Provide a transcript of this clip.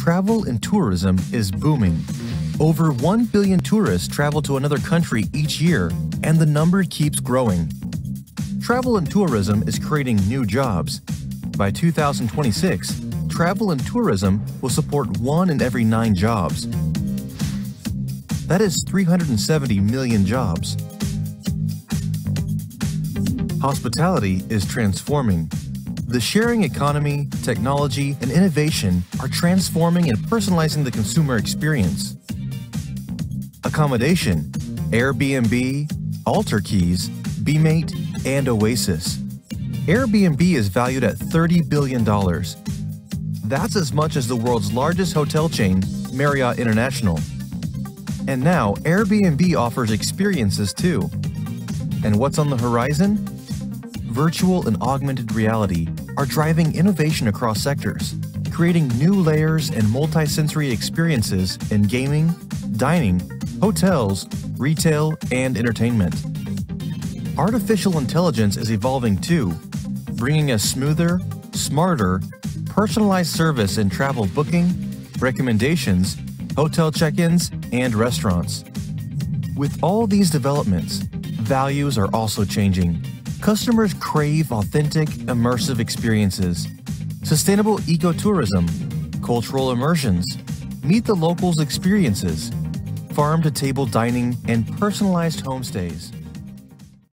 Travel and tourism is booming. Over 1 billion tourists travel to another country each year, and the number keeps growing. Travel and tourism is creating new jobs. By 2026, travel and tourism will support 1 in every 9 jobs. That is 370 million jobs. Hospitality is transforming. The sharing economy, technology, and innovation are transforming and personalizing the consumer experience. Accommodation, Airbnb, AlterKeys, BMate, and Oasis. Airbnb is valued at $30 billion. That's as much as the world's largest hotel chain, Marriott International. And now, Airbnb offers experiences too. And what's on the horizon? Virtual and augmented reality are driving innovation across sectors, creating new layers and multi-sensory experiences in gaming, dining, hotels, retail, and entertainment. Artificial intelligence is evolving too, bringing a smoother, smarter, personalized service in travel booking, recommendations, hotel check-ins, and restaurants. With all these developments, values are also changing. Customers crave authentic, immersive experiences, sustainable ecotourism, cultural immersions, meet the locals experiences, farm-to-table dining, and personalized homestays.